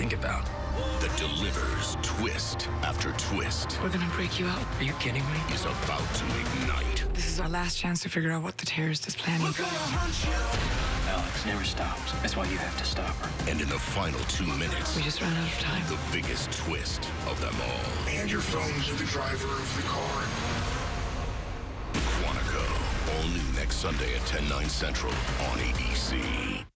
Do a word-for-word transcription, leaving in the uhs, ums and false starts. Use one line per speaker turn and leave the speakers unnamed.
think about.
That delivers twist after twist.
We're gonna break you out. Are you kidding me?
Is about to ignite.
This is our last chance to figure out what the terrorist is planning.
We're gonna hunt you.
Alex never stops. That's why you have to stop her.
And in the final two minutes,
We just ran out of time.
the biggest twist of them all.
Hand your phone to the driver of the car.
Quantico. All new next Sunday at ten, nine central on A B C.